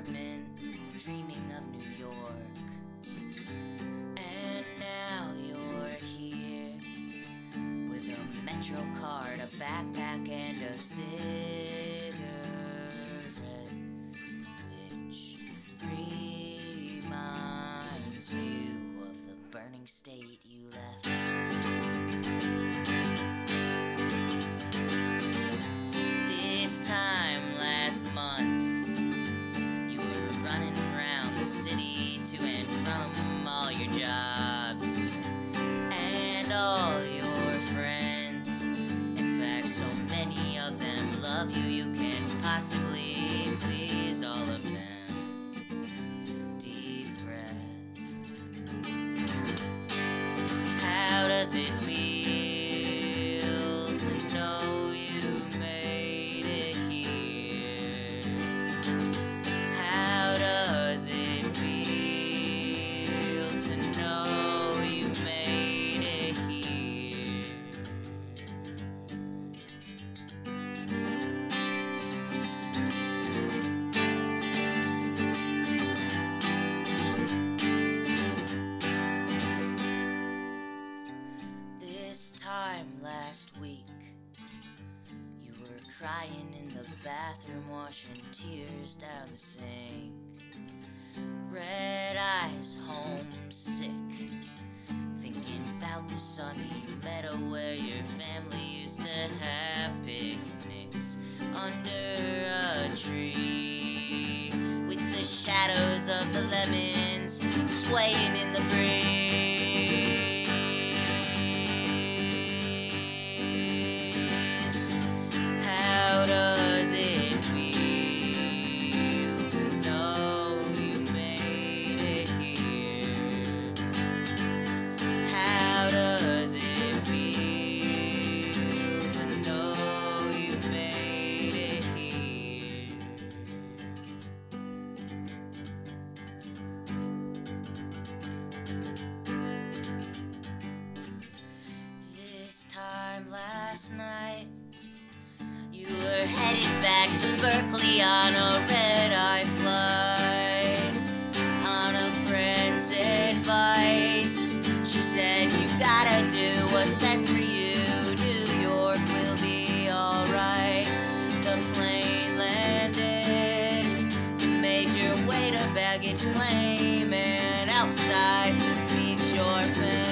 apartment, dreaming of New York. And now you're here with a metrocard, a backpack, and a cigarette, which reminds you of the burning state you left. This time last month, you were running around the city to and from all your jobs and all your friends. In fact, so many of them love you, you can't possibly please all of them. Deep breath. How does it feel to know you made it here? How does it feel to know you made it here? This time last week, you were crying in the bathroom, washing tears down the sink. Red eyes, homesick, thinking about the sunny meadow where your family used to have picnics under a tree, with the shadows of the lemons swaying in the breeze. How does it feel to know you made it here? How does it feel to know you made it here? This time last night, you were headed back to Berkeley on a red-eye flight. On a friend's advice, she said you gotta do what's best for you. New York will be alright. The plane landed, you made your way to baggage claim, and outside meets your family.